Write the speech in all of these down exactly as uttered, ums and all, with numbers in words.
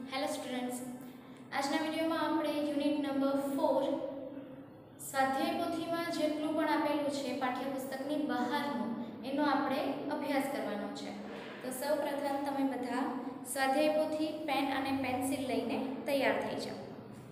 Hello students, આજના વિડીયોમાં આપણે યુનિટ નંબર ફોર સ્વાધ્યાય પોથીમાં જેટલું પણ આપેલું છે પાઠ્યપુસ્તકની બહારનું એનો આપણે અભ્યાસ કરવાનો છે। તો સૌપ્રથમ તમે બધા સ્વાધ્યાય પોથી પેન અને પેન્સિલ લઈને તૈયાર થઈ જાઓ।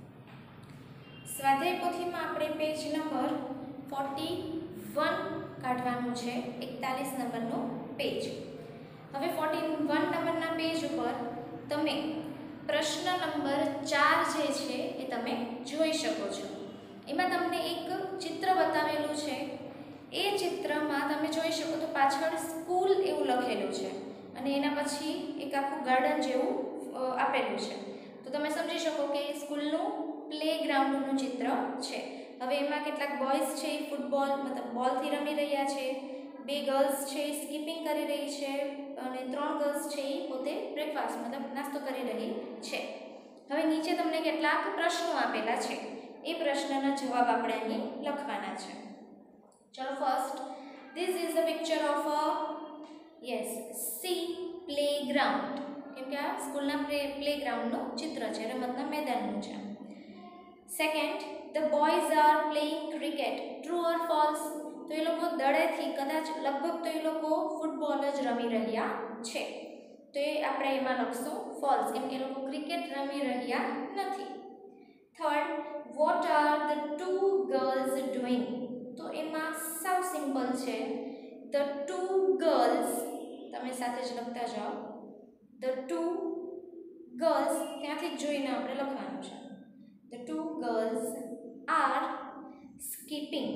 સ્વાધ્યાય પોથીમાં આપણે પેજ નંબર ફોર્ટી વન કાઢવાનું છે, એકતાલીસ નંબરનો પેજ। હવે ફોર્ટી વન નંબરના પેજ ઉપર તમે प्रश्न नंबर चार जे छे ए तमे जोई शको छो। एमां तमने एक चित्र बतावेलुं छे, ए चित्रमां तमे जोई शको तो पाछळ स्कूल एवुं लखेलुं छे अने एना पछी एक आखुं गार्डन जेवुं आपेलुं छे। तो तमे समजी शको के स्कूलनुं प्लेग्राउंडनुं चित्र छे। हवे एमां केटलाक बॉयज छे फूटबॉल मतलब बॉलथी रमी रह्या छे, बे गर्ल्स छे स्कीपिंग करी रही छे અને ત્રણ ગર્લ્સ છે એ પોતે બ્રેકફાસ્ટ મતલબ નાસ્તો કરી રહી છે। હવે નીચે તમને કેટલાક પ્રશ્નો આપેલા છે, એ પ્રશ્નના જવાબ આપણે અહીં લખવાના છે। ચલો first, this is the picture of a yes see playground, કેમ કે આ સ્કૂલના પ્લે પ્લેગ્રાઉન્ડનું ચિત્ર છે, રમતના મેદાનનું છે। Second, the boys are playing cricket, true or false? तो ये लोग दड़ेथी कदाच लगभग तो ये लोग फूटबॉल ज रमी रह्या छे, तो ये आपणे एमां लखशुं फॉल्स, केम के ए लोग क्रिकेट रमी रह्या नथी। Third, what are the two girls doing? तो एमां साव सिंपल छे, द टू गर्ल्स तमे साथे ज लखता जाओ, द टू गर्ल्स त्यांथी ज जोईने आपणे लखवानुं छे। The two girls are skipping,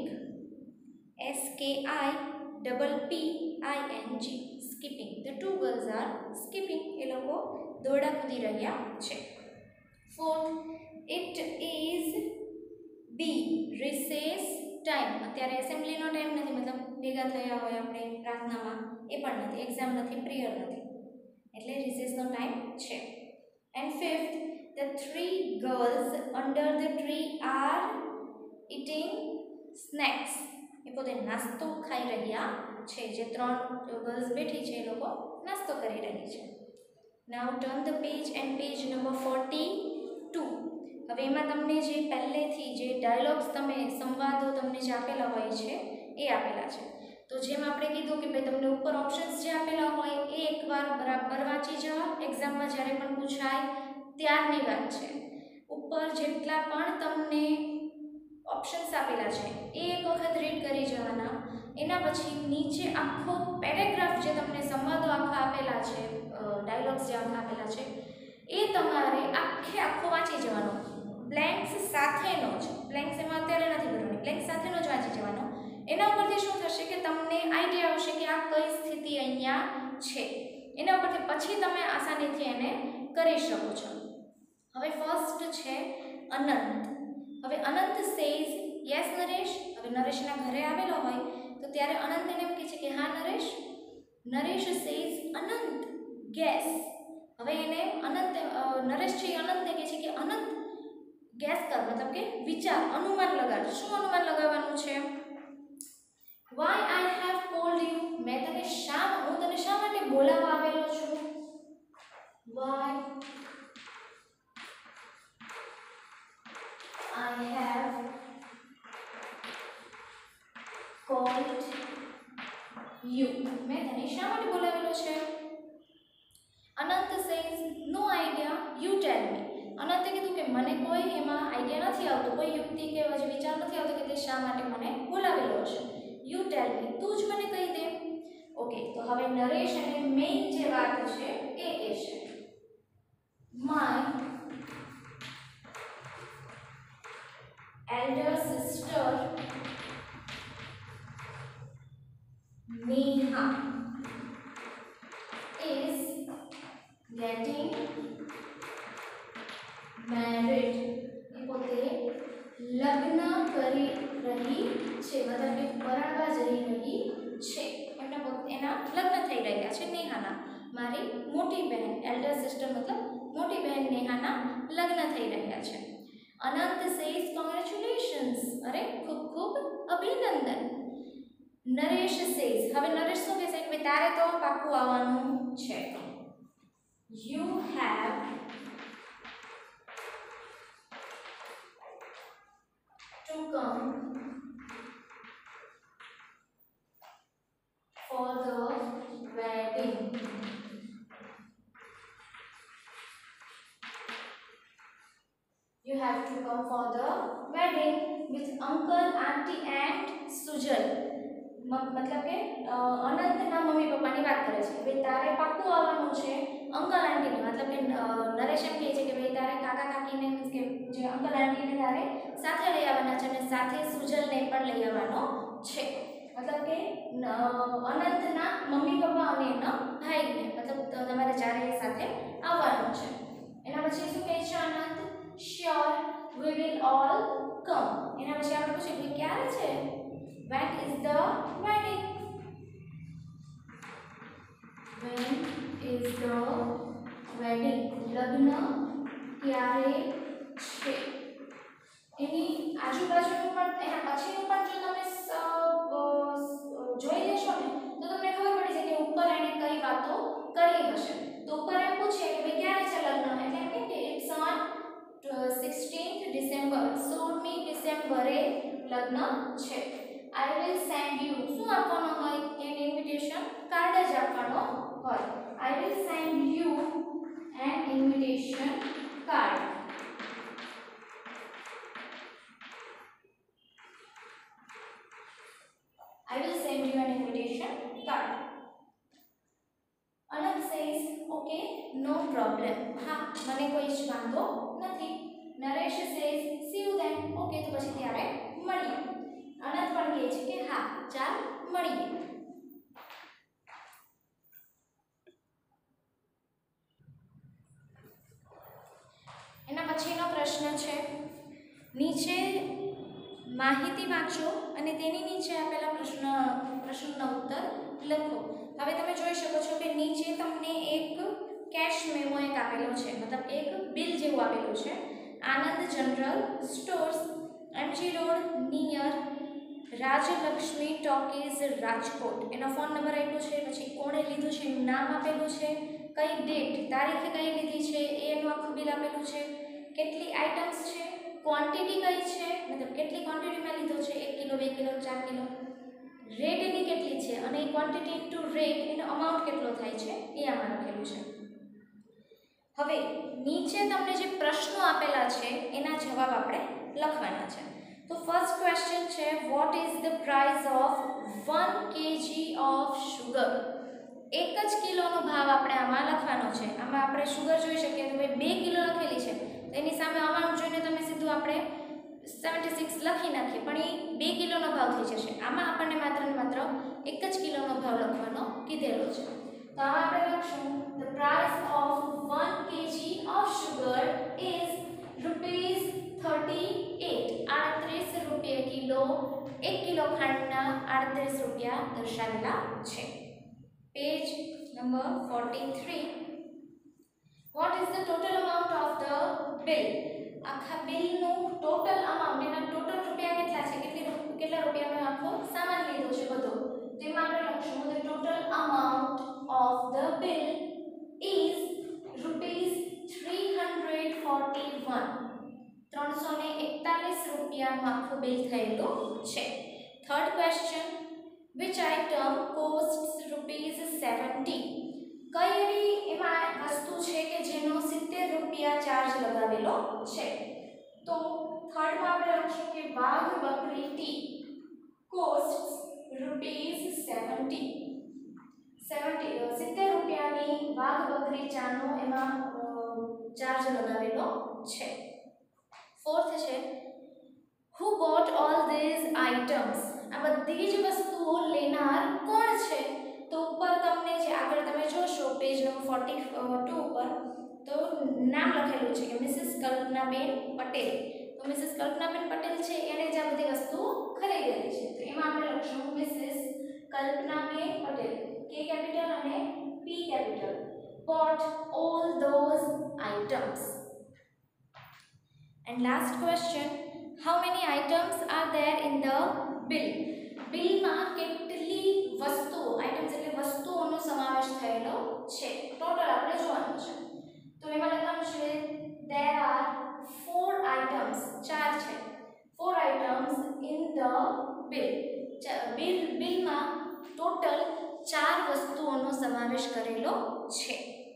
S K I double P I N G, skipping. The two girls are skipping. એ લોકો દોરડા કૂદી રહ્યા છે। Fourth, it is B recess time. અત્યારે એસેમ્બલીનો ટાઈમ નથી, મતલબ ભેગા થયા હોય આપણે પ્રાર્થનામાં, એ પણ નથી, એક્ઝામ નથી, પ્રેયર નથી, એટલે રિસેસનો ટાઈમ છે। And fifth, the three girls under the tree are eating snacks. એ પોતે નાસ્તો ખાઈ રહ્યા છે, જે ત્રણ ગર્લ્સ બેઠી છે એ લોકો નાસ્તો કરી રહી છે। Now turn the page and page number forty two. હવે એમાં તમને જે પહેલેથી જે ડાયલોગ્સ તમે સંવાદો તમને જે આપેલા હોય છે એ આપેલા છે। તો જેમ આપણે કીધું કે ભાઈ તમને ઉપર ઓપ્શન્સ જે આપેલા હોય એ એકવાર બરાબર વાંચી જવા, એક્ઝામમાં જ્યારે પણ પૂછાય ત્યારની વાત છે। ઉપર જેટલા પણ તમને ऑप्शन्स आपेला छे ए एक वखत रीड करी जवाना, एना पछी नीचे आखो पेरेग्राफ जे तमने संवादो आखा आपेला छे, डायलॉग्स जे आखा आपेला छे ए तमारे आखे आखो वांची जवानो, ब्लेंक्स साथेनो ज, ब्लेंक्स एमां अत्यारे नथी भरवानी, ब्लेंक्स साथेनो ज वांची जवानो। एना उपरथी शुं थशे के तमने आइडिया आवशे के आ कई स्थिति अहींया छे, एना उपरथी पछी तमे आसानीथी एने करी शको छो। हवे फर्स्ट छे अनंत। હવે અનંત સેઝ યસ નરેશ। હવે નરેશના ઘરે આવેલો હોય તો ત્યારે અનંત એને એમ કહે છે કે હા નરેશ। Naresh says Anant guess. હવે એને અનંત નરેશ છે અનંતને કહે છે કે અનંત ગેસ કર, મતલબ કે વિચાર, અનુમાન લગાડ। શું અનુમાન લગાવવાનું છે? Why I have called you, મેં તને શા હું તને શા માટે બોલાવવા આવેલો છું? Why I have called you, मैं तने शा माटे बोलावेलो छे? अनंत says no idea, you tell me। अनंते कीधुं के मने कोई एमां आइडिया नथी आवतो, कोई युक्ति के वजह विचार नथी आवतो के ते शा माटे मने बोलावेलो हशे। you tell me, तू ज मने कही दे। ओके, तो हवे नरेश अने मेन जे वात छे ए कहेशे my elder sister Neha is getting married। એ પોતે લગ્ન કરી રહી છે, મતલબ કે પરણવા જઈ રહી છે, એમના એના લગ્ન થઈ રહ્યા છે નેહાના। મારી મોટી બહેન, એલ્ડર સિસ્ટર मतलब મોટી બહેન નેહાના લગ્ન થઈ રહ્યા છે। अनंत सेज कॉन्ग्रेचुलेशंस, अरे खूब खूब अभिनंदन। नरेश सेज, हवे नरेश शू कहे कि तारे तो पाक्कू आववानुं छे। You have come for the wedding. You have to come for the wedding with uncle, auntie and Sujal. मतलब કે અનંતના મમ્મી પપ્પાની વાત કરે છે ભાઈ તારે પાક્કું આવવાનું છે અંકલ આંટીને मतलब કે નરેશ એમ કહે છે કે ભાઈ તારે કાકા કાકીને મીન્સ કે જે અંકલ આંટીને તારે સાથે લઈ આવવાના છે અને સાથે સુજલને પણ લઈ આવવાનો છે मतलब કે અનંતના મમ્મી પપ્પા અને એના ભાઈને मतलब તમારે ચારે સાથે આવવાનું છે એના પછી શું કહે છે અનંત Sure, we will all come. એના પછી આપણે પૂછીએ કે ક્યારે છે? When is the wedding? When is the wedding? લગ્ન ક્યારે છે? એની આજુબાજુનું પણ એના પછીનું પણ જો તમે જોઈ લેશો ને તો તમને ખબર પડી જાય કે ઉપર એને કઈ વાતો કરી હશે તો ઉપર એમ પૂછે કે ભાઈ ક્યારે છે લગ્ન એટલે એમ કે ઇટ્સ ઓન sixteenth December સોળમી ડિસેમ્બરે લગ્ન છે I will send you શું આપવાનો હોય an invitation card જ આપવાનો હોય I will send you an invitation card I will send you an invitation card Anand says okay no problem હા મને કોઈ જ વાંધો નથી Naresh says see you then okay તો પછી ત્યારે મળીએ અનંત પણ કહે છે કે હા ચાલ મળીએ એના પછીનો પ્રશ્ન છે નીચે માહિતી વાંચો અને તેની નીચે આપેલા પ્રશ્ન પ્રશ્નનો ઉત્તર લખો હવે તમે જોઈ શકો છો કે નીચે તમને એક કેશ મેમો એક આપેલો છે મતલબ એક બિલ જેવું આપેલું છે Anand general stores MG road near Rajlakshmi talkies Rajkot એનો ફોન નંબર આપ્યો છે પછી કોણે લીધું છે એનું નામ આપેલું છે કઈ ડેટ તારીખે કઈ લીધી છે એનું આખું બિલ આપેલું છે કેટલી આઇટમ્સ છે ક્વોન્ટિટી કઈ છે મતલબ કેટલી ક્વોન્ટિટીમાં લીધો છે એક કિલો બે કિલો ચાર કિલો રેટ એની કેટલી છે અને એ ક્વોન્ટિટી ઇન્ટુ રેટ એનો અમાઉન્ટ કેટલો થાય છે એ આમાં લખેલું છે હવે નીચે તમને જે પ્રશ્નો આપેલા છે એના જવાબ આપણે લખવાના છે તો ફર્સ્ટ ક્વેશ્ચન છે what is the price of one KG of sugar એક જ કિલોનો ભાવ આપણે આમાં લખવાનો છે આમાં આપણે સુગર જોઈ શકીએ તો ભાઈ બે કિલો લખેલી છે તો એની સામે અમાઉન્ટ જોઈને તમે સીધું આપણે સેવન્ટી સિક્સ લખી નાખીએ પણ એ બે કિલોનો ભાવ થઈ જશે આમાં આપણને માત્ર ને માત્ર એક જ કિલોનો ભાવ લખવાનો કીધેલો છે તો આમાં આપણે લખશું the price of one KG of sugar is rupees thirty-eight આડત્રીસ રૂપિયા કિલો એક કિલો ખાંડના આડત્રીસ રૂપિયા દર્શાવેલા છે page number forty-three what is the total amount of the bill આખા બિલનું ટોટલ અમાઉન્ટ એના ટોટલ રૂપિયા કેટલા છે કેટલી કેટલા રૂપિયાનો આખો સામાન લીધો છે બધો તેમાં આપણે લખશું the total amount of the bill is rupees three hundred forty-one ત્રણસો એકતાલીસ રૂપિયાનું આખું બિલ થયેલું છે third question which item costs rupees seventy કઈ એવી એમાં વસ્તુ છે કે જેનો સિત્તેર રૂપિયા ચાર્જ લગાવેલો છે તો થર્ડમાં આપણે લખશું કે Wagh Bakri tea costs rupees seventy seventy સિત્તેર રૂપિયાની વાઘ બકરી ચાનો એમાં ચાર્જ લગાવેલો છે ફોર્થ છે who bought all these items આ બધી જ વસ્તુઓ લેનાર કોણ છે તો ઉપર તમને જે આગળ તમે જોશો પેજ નંબર forty-two ઉપર તો નામ લખેલું છે કે મિસિસ કલ્પનાબેન પટેલ તો મિસિસ કલ્પનાબેન પટેલ છે એને જ આ બધી વસ્તુઓ ખરીદેલી છે તો એમાં આપણે લખશું મિસિસ કલ્પનાબેન પટેલ કે કેપિટલ અને P capital bought all those items and last question how many items are there in the bill bill માં કેટલી વસ્તુઓ આઇટમ્સ એટલે વસ્તુઓનો સમાવેશ થયેલો છે ટોટલ આપણે જોવાનું છે તો એમાં લખવાનું છે there are four items ચાર છે four items the bill. Bill બિલમાં ટોટલ ચાર વસ્તુઓનો સમાવેશ કરેલો છે.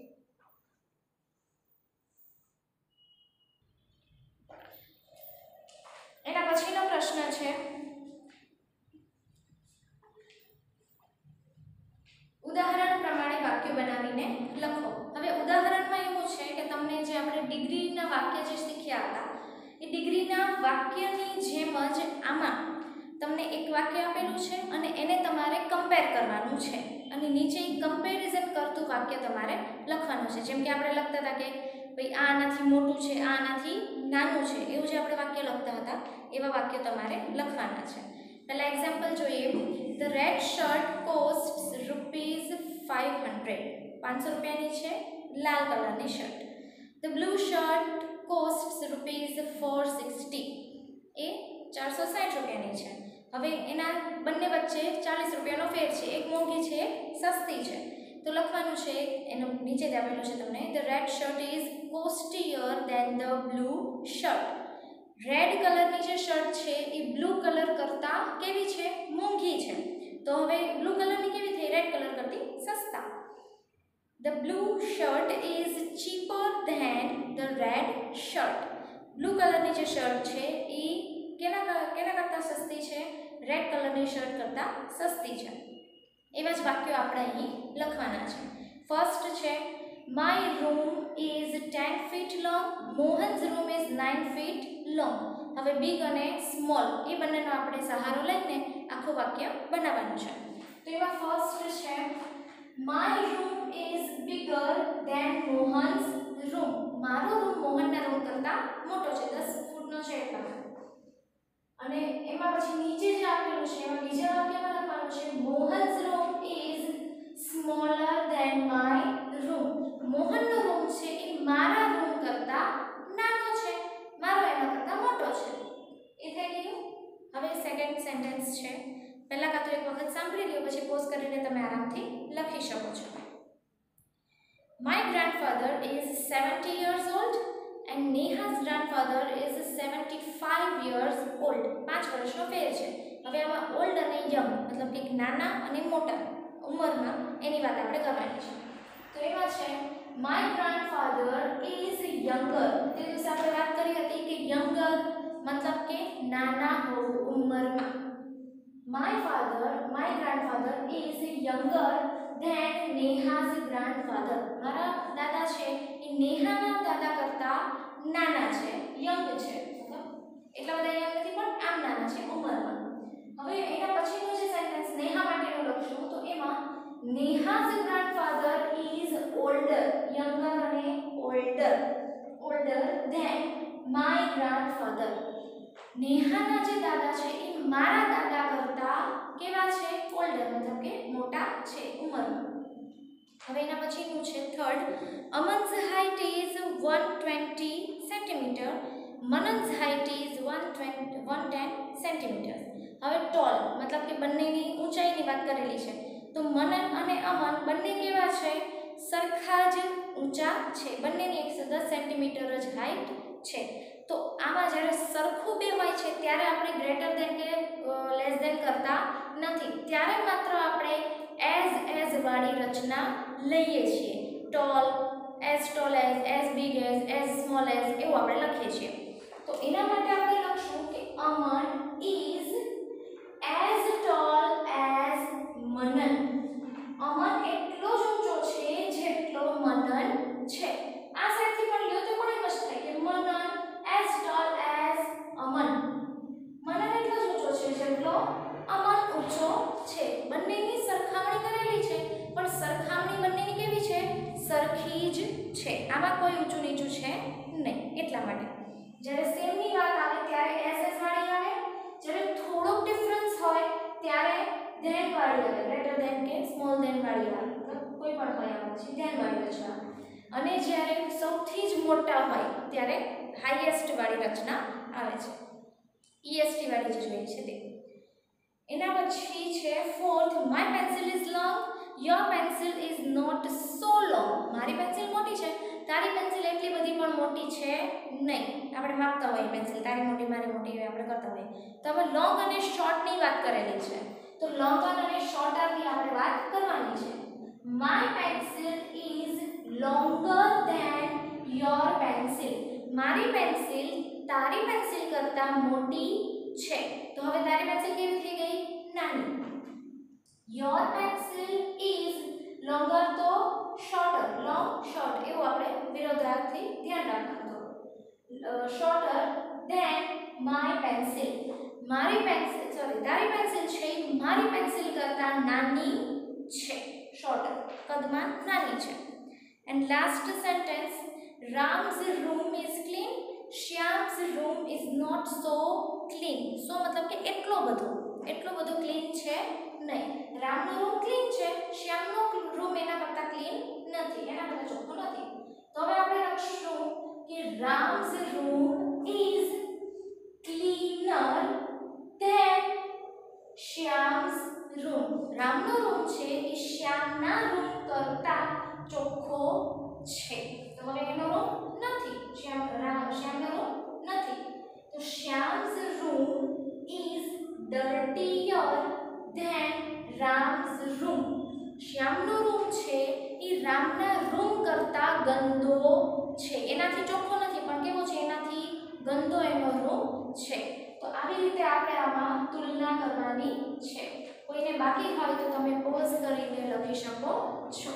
એના પછીનો પ્રશ્ન છે ઉદાહરણ પ્રમાણે વાક્ય બનાવીને લખો. હવે ઉદાહરણમાં એવું છે કે તમને જે આપણે ડિગ્રીના વાક્ય જે શીખ્યા હતા એ ડિગ્રીના વાક્યની જેમ જ આમાં તમને એક વાક્ય આપેલું છે અને એને તમારે કમ્પેર કરવાનું છે અને નીચે કમ્પેરિઝન કરતું વાક્ય તમારે લખવાનું છે. જેમ કે આપણે લખતા હતા કે ભાઈ આ આનાથી મોટું છે, આ આનાથી નાનું છે, એવું જે આપણે વાક્ય લખતા હતા એવા વાક્ય તમારે લખવાના છે. પહેલા એક્ઝામ્પલ જોઈએ. The red shirt cost rupees five hundred. પાંચસો રૂપિયાની છે લાલ કલરની shirt. The blue shirt cost rupees four sixty. એ ચારસો સાઠ રૂપિયાની છે. હવે એના બંને વચ્ચે ચાલીસ રૂપિયાનો ફેર છે. એક મોંઘી છે, એક સસ્તી છે. તો લખવાનું છે એનું નીચે જ આપેલું છે તમને. The red shirt is costlier than the blue shirt. Red કલરની જે શર્ટ છે એ બ્લુ કલર કરતાં કેવી છે? મોંઘી છે. તો હવે બ્લુ કલરની કેવી થઈ? રેડ કલર કરતી સસ્તા. The blue shirt is cheaper than the red shirt. Blue કલરની જે શર્ટ છે એ કેના કેના કરતાં સસ્તી છે? રેડ કલરની શર્ટ કરતાં સસ્તી છે. એવા જ વાક્યો આપણે અહીં લખવાના છે. ફર્સ્ટ છે my room is ten feet long. Mohan's room is nine feet long. હવે બિગ અને સ્મોલ એ બંનેનો આપણે સહારો લઈને આખું વાક્ય બનાવવાનું છે. તો એમાં ફર્સ્ટ છે my room is bigger than Mohan's room. મારો રૂમ મોહનના રૂમ કરતાં મોટો છે, દસ ફૂટનો છે એટલા. અને એમાં પછી નીચે જે આપેલું છે એમાં બીજા વાક્યમાં લખવાનું છે Mohan's room is smaller than my room. મોહનનો રૂમ છે એ મારા રૂમ કરતાં નાનો છે, મારો એના કરતાં મોટો છે. એ થઈ ગયું. હવે સેકન્ડ સેન્ટેન્સ છે. પહેલા કાં તો એક વખત સાંભળી લ્યો, પછી પોઝ કરીને તમે આરામથી લખી શકો છો. My grandfather is seventy years old and Neha's grandfather is seventy five years old. પાંચ વર્ષનો ફેર છે. હવે આમાં ઓલ્ડ અને યંગ મતલબ કે નાના અને મોટા ઉંમરમાં એની વાત આપણે કરવાની છે. તો એમાં છે માય ગ્રેન્ડફાધર ઇઝ યંગર. તે દિવસે આપણે વાત કરી હતી કે યંગર મતલબ કે નાના હોવું ઉંમરમાં. My father my grandfather is younger than Neha's grandfather. મારા દાદા છે એ નેહાના દાદા કરતાં નાના છે, યંગ છે. એટલા બધા યંગ નથી પણ આમ નાના છે ઉંમરમાં. હવે એના પછીનું જે સેન્ટેન્સ નેહા માટેનું લખશું તો એમાં Neha's grandfather is older. Younger અને older older than my grandfather. નેહાના જે દાદા છે એ મારા દાદા કરતાં કેવા છે? ઓલ્ડર મતલબ કે મોટા છે ઉંમરમાં. હવે એના પછીનું છે third. Aman's height is one twenty centimetre. Manan's height is one twenty one ten centimetre. હવે ટોલ મતલબ કે બંનેની ઊંચાઈની વાત કરેલી છે. તો મનન અને અમન બંને કેવા છે? સરખા જ ઊંચા છે. બંનેની એકસો દસ સેન્ટીમીટર જ હાઇટ છે. તો આમાં જ્યારે સરખું બે હોય છે ત્યારે આપણે ગ્રેટર ધેન કે લેસ ધેન કરતા નથી. ત્યારે માત્ર આપણે એઝ એઝ વાળી રચના લઈએ છીએ. Tall, as tall as, as big as, as small as એવું આપણે લખીએ છીએ. તો એના માટે આપણે લખશું કે Aman is as tall as Manan. Aman એટલો જ ઊંચો છે જેટલો મનન છે. આ સાઈડથી પણ લ્યો તો પણ એમ જ થાય કે Manan as tall as Aman. Manan એટલો જ ઊંચો છે જેટલો અમન ઊંચો છે. બંનેની સરખામણી કરેલી છે પણ સરખામણી બંનેની કેવી છે? સરખી જ છે. આમાં કોઈ ઊંચું નીચું છે નહીં. એટલા માટે જ્યારે સેમની વાત આવે ત્યારે એસ એસ વાળી આવે. જ્યારે થોડોક ડિફરન્સ હોય ત્યારે ધેન વાળી આવે. ગ્રેટર ધેન કે સ્મોલ ધેન વાળી આવે. મતલબ કોઈ પણ હોય આવે છે ધેન વાળી રચના. અને જ્યારે સૌથી જ મોટા હોય ત્યારે હાઈએસ્ટ વાળી રચના આવે છે. ઈએસટી વાળી જે જોઈએ છે તે. એના પછી છે fourth. My pencil is long your pencil is not so long. મારી પેન્સિલ મોટી છે, તારી પેન્સિલ પેન્સિલ એટલી બધી પણ મોટી છે નહીં. આપણે માપતા હોઈએ પેન્સિલ તારી મોટી મારી મોટી એવી આપણે કરતા હોઈએ. તો હવે લોંગ અને શોર્ટની વાત કરેલી છે. તો લોંગ અને શોર્ટરની આપણે વાત કરવાની છે. My pencil is longer than your pencil. મારી પેન્સિલ તારી પેન્સિલ કરતાં મોટી છે. તો હવે તારી પેન્સિલ કેવી થઈ ગઈ? નાની. યોર પેન્સિલ ઇઝ લોંગર તો શોર્ટર, લોંગ શોર્ટ એવું આપણે વિરોધાર્થી ધ્યાન રાખવાનું. Shorter than my pencil. મારી પેન્સિલ સોરી તારી પેન્સિલ છે મારી પેન્સિલ કરતાં નાની છે. શોર્ટર કદમાં નાની છે. And last sentence, Ram's room is clean, Shyam's room is not so clean. So મતલબ કે એટલો બધો એટલો બધો ક્લીન છે નહીં. રામનો રૂમ ક્લીન છે, શ્યામનો રૂમ એના કરતાં ક્લીન નથી, એના કરતાં ચોખ્ખો નથી. તો હવે આપણે લખશું કે Ram's room is cleaner than Shyam's room. રામનો રૂમ છે એ શ્યામના રૂમ કરતાં ચોખ્ખો છે. તો હવે એનો રૂમ નથી, શ્યામ રામ શ્યામનો રૂમ નથી. તો Shyam's room is dirtier than Ram's room. શ્યામનો રૂમ છે એ રામના રૂમ કરતાં ગંદો છે. એનાથી ચોખ્ખો નથી પણ કેવો છે? એનાથી ગંદો એનો રૂમ છે. તો આવી રીતે આપણે આમાં તુલના કરવાની છે. કોઈને બાકી હોય તો તમે પોઝ કરીને લખી શકો છો.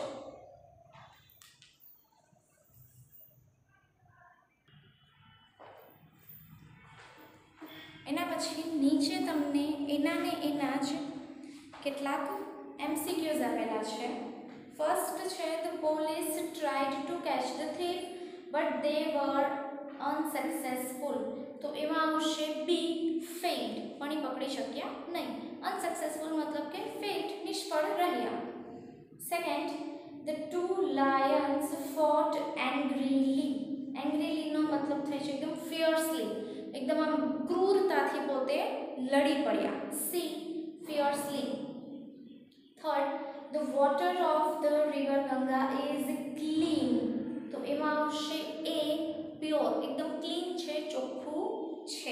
એના પછી નીચે તમને એના ને એના જ કેટલાક એમસીક્યુઝ આપેલા છે. ફર્સ્ટ છે the police tried to catch the thief but they were unsuccessful. તો એમાં આવશે બી ફેઇલ્ડ, પણ એ પકડી શક્યા નહીં. અનસક્સેસફુલ મતલબ કે ફેઇલ્ડ, નિષ્ફળ રહ્યા. Second, the two lions fought angrily. એંગ્રીલીનો મતલબ થાય છે એકદમ ફિયર્સલી, એકદમ આમ ક્રૂરતાથી પોતે લડી પડ્યા. See fiercely. Third, the water of the river Ganga is clean. તો એમાં આવશે એ પ્યોર, એકદમ ક્લીન છે, ચોખ્ખું છે.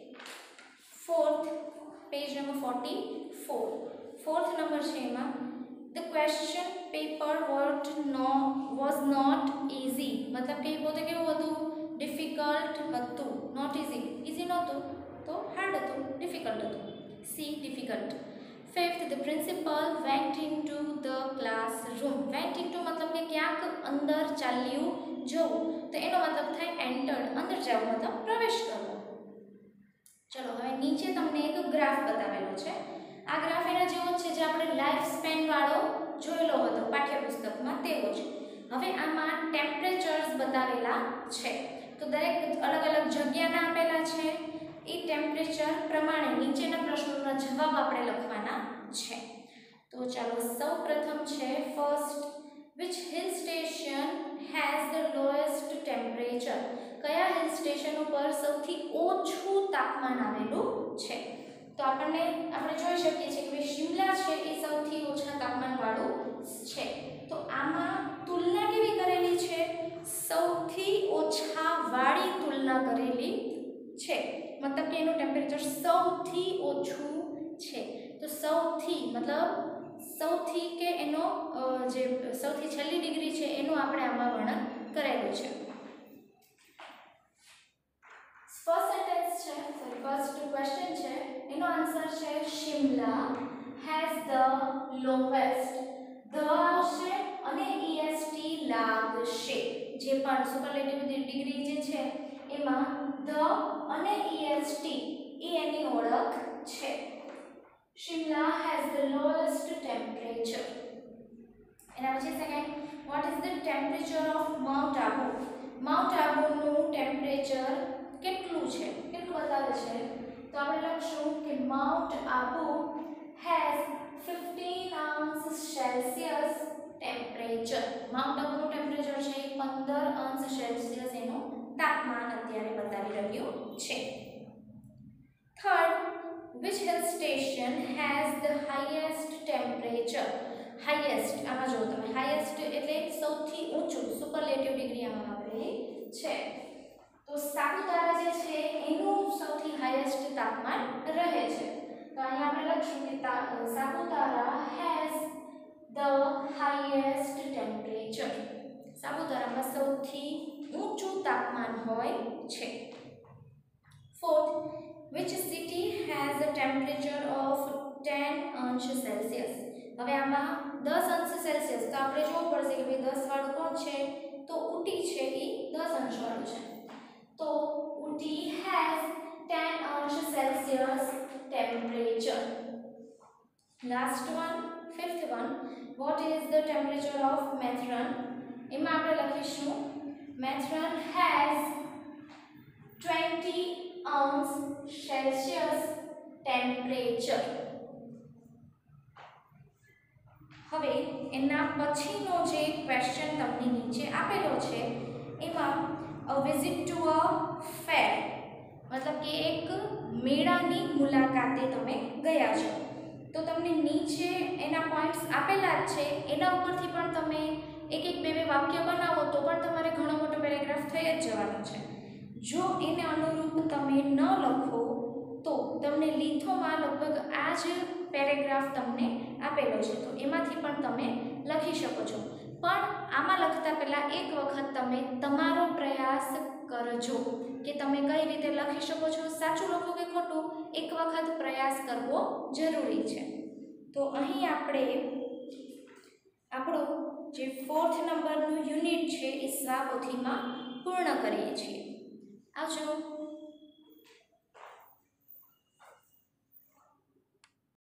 Fourth, page number forty four. Fourth number છે એમાં the question paper what no was not easy. મતલબ કે પોતે કેવું હતું? ડિફિકલ્ટ હતું. નોટ ઇઝી, ઇઝી નહોતું તો હાર્ડ હતું, ડિફિકલ્ટ હતું. See difficult. Fifth, the principal went into the classroom. Went into મતલબ કે ક્યાંક અંદર ચાલ્યું જવું, તો એનો મતલબ થાય એન્ટર્ડ, અંદર જવું મતલબ પ્રવેશ કરવો. ચલો હવે નીચે તમને એક ગ્રાફ બતાવેલો છે. આ ગ્રાફ એના જેવો જ છે જે આપણે લાઈફ સ્પેન વાળો જોયેલો હતો પાઠ્યપુસ્તકમાં, તેવો જ. હવે આમાં ટેમ્પરેચર્સ બતાવેલા છે. તો દરેક અલગ અલગ જગ્યાના આપેલા છે. એ ટેમ્પરેચર પ્રમાણે નીચેના પ્રશ્નોના જવાબ આપણે લખવાના છે. તો ચાલો સૌ પ્રથમ છે first, which hill station has the lowest temperature. કયા હિલ સ્ટેશન ઉપર સૌથી ઓછું તાપમાન આવેલું છે? તો આપણને આપણે જોઈ શકીએ છીએ કે શિમલા છે એ સૌથી ઓછા તાપમાન વાળું છે. તો આમાં તુલના કેવી કરેલી છે? સૌથી ઓછા વાળી તુલના કરેલી છે. મતલબ કે એનું ટેમ્પરેચર સૌથી ઓછું છે. તો સૌથી મતલબ સૌથી કે એનો જે સૌથી છેલ્લી ડિગ્રી છે એનું આપણે આમાં વર્ણન કરેલું છે. ફર્સ્ટ સેન્ટેન્સ છે સોરી ફર્સ્ટ ક્વેશ્ચન છે એનો આન્સર છે Shimla has the lowest. The આવશે અને ઈએસટી લાગશે. જે પણ સુપરલેટિવ ડિગ્રી જે છે એમાં ધ અને ઈએસટી એ એની ઓળખ છે. Shimla has the lowest temperature. એના પછી second, what is the temperature of mount Abu. Mount આબુનું ટેમ્પરેચર કેટલું છે, કેટલું બતાવે છે? તો આપણે લખશું કે માઉન્ટ આબુ હેઝ ફિફ્ટીન અંશ સેલ્સિયસ ટેમ્પરેચર. માઉન્ટ આબુનું ટેમ્પરેચર છે એ પંદર અંશ સેલ્સિયસ એનું તાપમાન અત્યારે બતાવી રહ્યું છે. થર્ડ, which hill station has the highest temperature. Highest આમાં જો તમે હાઈએસ્ટ એટલે સૌથી ઊંચું, સુપરલેટિવ ડિગ્રી આમાં વાપરેલી છે. તો સાપુતારા જે છે એનું સૌથી હાઈએસ્ટ તાપમાન રહે છે. તો અહીંયા આપણે લખશું કે Saputara has the highest temperature. સાપુતારામાં સૌથી ઊંચું તાપમાન હોય છે. Fourth, which city has a temperature of ten અંશ સેલ્સિયસ? હવે આમાં દસ અંશ સેલ્સિયસ તો આપણે જોવું પડશે કે ભાઈ દસ વાળું કોણ છે? તો ઉટી છે એ દસ અંશ વાળું છે. તો ઉટી has ten અંશ Celsius temperature. Last one, fifth one, what is the temperature of Matheran? એમાં આપણે લખીશું Matheran has twenty અંશ સેલ્સિયસ ટેમ્પરેચર. હવે એના પછીનો જે ક્વેશ્ચન તમને નીચે આપેલો છે એમાં અ વિઝિટ ટુ અ ફેર, મતલબ કે એક મેળાની મુલાકાતે તમે ગયા છો. તો તમને નીચે એના પોઈન્ટ્સ આપેલા જ છે, એના ઉપરથી પણ તમે એક એક બે બે વાક્ય બનાવો તો પણ તમારે ઘણો મોટો પેરેગ્રાફ થઈ જ જવાનો છે. જો એને અનુરૂપ તમે ન લખો તો તમને લીથોમાં લગભગ આ જ પેરેગ્રાફ તમને આપેલો છે, તો એમાંથી પણ તમે લખી શકો છો. પણ આમાં લખતા પહેલાં એક વખત તમે તમારો પ્રયાસ કરજો કે તમે કઈ રીતે લખી શકો છો, સાચું લખો કે ખોટું, એક વખત પ્રયાસ કરવો જરૂરી છે. તો અહીં આપણે આપણું જે ફોર્થ નંબરનું યુનિટ છે એ સ્વાપોથીમાં પૂર્ણ કરીએ છીએ. આવજો.